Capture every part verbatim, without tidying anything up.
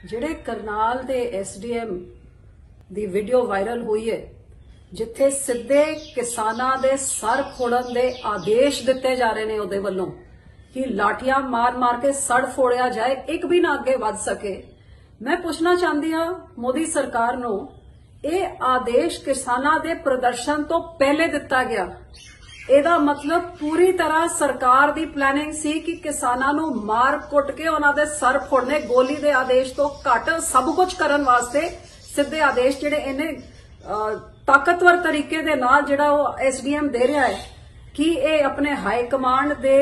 ਜਿਹੜੇ ਕਰਨਾਲ ਦੇ ਐਸਡੀਐਮ ਦੀ video viral ਹੋਈ ਹੈ ਜਿੱਥੇ ਸਿੱਧੇ ਕਿਸਾਨਾਂ ਦੇ ਸਰ ਫੋੜਨ ਦੇ ਆਦੇਸ਼ ਦਿੱਤੇ ਜਾ ਰਹੇ ਨੇ ਉਹਦੇ ਵੱਲੋਂ ਕਿ ਲਾਠੀਆਂ ਮਾਰ ਮਾਰ ਕੇ ਸੜ ਫੋੜਿਆ ਜਾਏ, ਇੱਕ ਵੀ ਨਾ ਅੱਗੇ ਵੱਧ ਸਕੇ। ਮੈਂ ਪੁੱਛਣਾ ਚਾਹੁੰਦੀ ਹਾਂ ਮੋਦੀ ਸਰਕਾਰ ਨੂੰ, ਇਹ ਆਦੇਸ਼ ਕਿਸਾਨਾਂ ਦੇ ਪ੍ਰਦਰਸ਼ਨ ਤੋਂ ਪਹਿਲੇ ਦਿੱਤਾ ਗਿਆ। ਇਹਦਾ ਮਤਲਬ ਪੂਰੀ ਤਰ੍ਹਾਂ ਸਰਕਾਰ ਦੀ ਪਲੈਨਿੰਗ ਸੀ ਕਿ ਕਿਸਾਨਾਂ ਨੂੰ ਮਾਰ ਕੁੱਟ ਕੇ ਉਹਨਾਂ ਦੇ ਸਰ ਫੋੜਨੇ, ਗੋਲੀ ਦੇ ਆਦੇਸ਼ ਤੋਂ ਘੱਟ ਸਭ ਕੁਝ ਕਰਨ ਵਾਸਤੇ ਸਿੱਧੇ ਆਦੇਸ਼ ਜਿਹੜੇ ਇਹਨੇ ਤਾਕਤਵਰ ਤਰੀਕੇ ਦੇ ਨਾਲ ਜਿਹੜਾ ਉਹ ਐਸਡੀਐਮ ਦੇ ਰਿਹਾ ਹੈ ਕਿ ਇਹ ਆਪਣੇ ਹਾਈ ਕਮਾਂਡ ਦੇ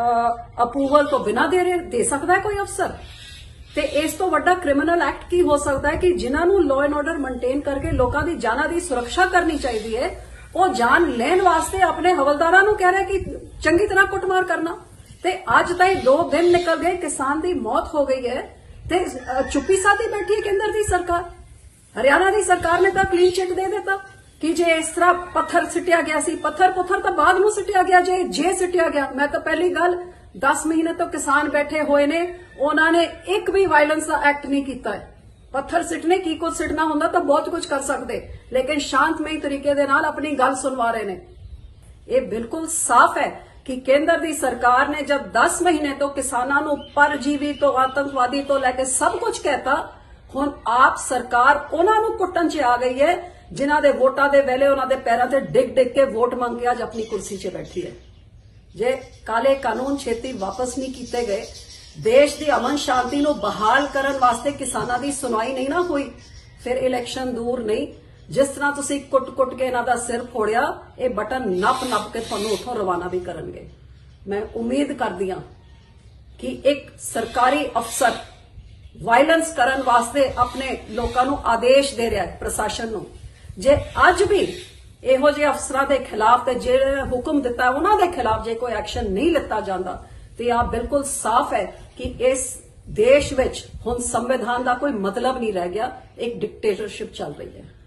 ਅਪਰੂਵਲ ਤੋਂ ਬਿਨਾਂ ਦੇ ਰਹੇ ਦੇ ਸਕਦਾ ਹੈ ਕੋਈ ਅਫਸਰ। ਤੇ ਇਸ ਤੋਂ ਵੱਡਾ ਕ੍ਰਿਮੀਨਲ ਐਕਟ ਕੀ ਹੋ ਸਕਦਾ ਹੈ ਕਿ ਜਿਨ੍ਹਾਂ ਨੂੰ ਲਾਅ ਐਂਡ ਆਰਡਰ ਮੇਨਟੇਨ ਕਰਕੇ ਲੋਕਾਂ ਦੀ ਜਾਨਾਂ ਦੀ ਸੁਰੱਖਿਆ ਕਰਨੀ ਚਾਹੀਦੀ ਹੈ, ਉਹ ਜਾਨ ਲੈਣ ਵਾਸਤੇ ਆਪਣੇ ਹਵਲਦਾਰਾਂ ਨੂੰ ਕਹਿ ਰਿਹਾ ਕਿ ਚੰਗੀ ਤਰ੍ਹਾਂ ਕੁੱਟਮਾਰ ਕਰਨਾ। ਤੇ ਅੱਜ ਤਾਈਂ ਦੋ ਦਿਨ ਨਿਕਲ ਗਏ, ਕਿਸਾਨ ਦੀ ਮੌਤ ਹੋ ਗਈ ਹੈ ਤੇ ਚੁੱਪੀ ਸਾਧੀ ਬੈਠੀ ਹੈ ਕੇਂਦਰ ਦੀ ਸਰਕਾਰ। ਹਰਿਆਣਾ ਦੀ ਸਰਕਾਰ ਨੇ ਤਾਂ ਕਲੀਨ ਚਿੱਟ ਦੇ ਦਿੱਤਾ ਕਿ ਜੇ ਇਸ ਤਰ੍ਹਾਂ ਪੱਥਰ ਸਿੱਟਿਆ ਗਿਆ ਸੀ, ਪੱਥਰ ਪੁੱਥਰ ਤਾਂ ਬਾਅਦ ਨੂੰ ਸਿੱਟਿਆ ਗਿਆ, ਜੇ ਜੇ ਸਿੱਟਿਆ ਗਿਆ। ਮੈਂ ਤਾਂ ਪਹਿਲੀ ਗੱਲ ਦਸ ਮਹੀਨੇ ਤੋਂ ਕਿਸਾਨ ਬੈਠੇ ਹੋਏ ਨੇ, ਉਹਨਾਂ ਨੇ ਇੱਕ ਵੀ ਵਾਇਲੈਂਸ ਦਾ ਐਕਟ ਨਹੀਂ ਕੀਤਾ ਹੈ। ਪੱਥਰ ਸਿੱਟਨੇ ਕੀ ਕੁਝ ਸਿੱਟਣਾ ਹੁੰਦਾ ਤਾਂ ਬਹੁਤ ਕੁਝ ਕਰ ਸਕਦੇ, ਲੇਕਿਨ ਸ਼ਾਂਤਮਈ ਤਰੀਕੇ ਦੇ ਨਾਲ ਆਪਣੀ ਗੱਲ ਸੁਣਵਾ ਰਹੇ ਨੇ। ਇਹ ਬਿਲਕੁਲ ਸਾਫ਼ ਹੈ ਕਿ ਕੇਂਦਰ ਦੀ ਸਰਕਾਰ ਨੇ ਜਦ ਦਸ ਮਹੀਨੇ ਤੋਂ ਕਿਸਾਨਾਂ ਨੂੰ ਪਰਜੀਵੀ ਤੋਂ ਆਤੰਕਵਾਦੀ ਤੋਂ ਲੈ ਕੇ ਸਭ ਕੁਝ ਕਹਿਤਾ, ਹੁਣ ਆਪ ਸਰਕਾਰ ਉਹਨਾਂ ਨੂੰ ਕੁੱਟਣ 'ਚ ਆ ਗਈ ਹੈ ਜਿਨ੍ਹਾਂ ਦੇ ਵੋਟਾਂ ਦੇ ਵੇਲੇ ਉਹਨਾਂ ਦੇ ਪੈਰਾਂ ਤੇ ਡਿੱਗ ਡਿੱਗ ਕੇ ਵੋਟ ਮੰਗ ਕੇ ਅੱਜ ਆਪਣੀ ਕੁਰਸੀ 'ਚ ਬੈਠੀ ਹੈ। ਜੇ ਕਾਲੇ ਕਾਨੂੰਨ ਛੇਤੀ ਵਾਪਸ ਨਹੀਂ ਕੀਤੇ ਗਏ, ਦੇਸ਼ ਦੀ ਅਮਨ ਸ਼ਾਂਤੀ ਨੂੰ ਬਹਾਲ ਕਰਨ ਵਾਸਤੇ ਕਿਸਾਨਾਂ ਦੀ ਸੁਣਵਾਈ ਨਹੀਂ ਨਾ ਹੋਈ, ਫਿਰ ਇਲੈਕਸ਼ਨ ਦੂਰ ਨਹੀਂ। ਜਿਸ ਤਰ੍ਹਾਂ ਤੁਸੀਂ ਕੁੱਟ-ਕੁੱਟ ਕੇ ਇਹਨਾਂ ਦਾ ਸਿਰ ਫੋੜਿਆ, ਇਹ ਬਟਨ ਨੱਪ ਨੱਪ ਕੇ ਤੁਹਾਨੂੰ ਉੱਥੋਂ ਰਵਾਨਾ ਵੀ ਕਰਨਗੇ। ਮੈਂ ਉਮੀਦ ਕਰਦੀ ਹਾਂ ਕਿ ਇੱਕ ਸਰਕਾਰੀ ਅਫਸਰ ਵਾਇਲੈਂਸ ਕਰਨ ਵਾਸਤੇ ਆਪਣੇ ਲੋਕਾਂ ਨੂੰ ਆਦੇਸ਼ ਦੇ ਰਿਹਾ ਹੈ, ਪ੍ਰਸ਼ਾਸਨ ਨੂੰ। ਜੇ ਅੱਜ ਵੀ ਇਹੋ ਜਿਹੇ ਅਫਸਰਾਂ ਦੇ ਖਿਲਾਫ ਤੇ ਜਿਹੜੇ ਹੁਕਮ ਦਿੱਤਾ ਉਹਨਾਂ ਦੇ ਖਿਲਾਫ ਜੇ ਕੋਈ ਐਕਸ਼ਨ ਨਹੀਂ ਲਿੱਤਾ ਜਾਂਦਾ ਤੇ ਆਹ ਬਿਲਕੁਲ ਸਾਫ਼ ਹੈ ਕਿ ਇਸ ਦੇਸ਼ ਵਿੱਚ ਹੁਣ ਸੰਵਿਧਾਨ ਦਾ ਕੋਈ ਮਤਲਬ ਨਹੀਂ ਰਹਿ ਗਿਆ, ਇੱਕ ਡਿਕਟੇਟਰਸ਼ਿਪ ਚੱਲ ਰਹੀ ਹੈ।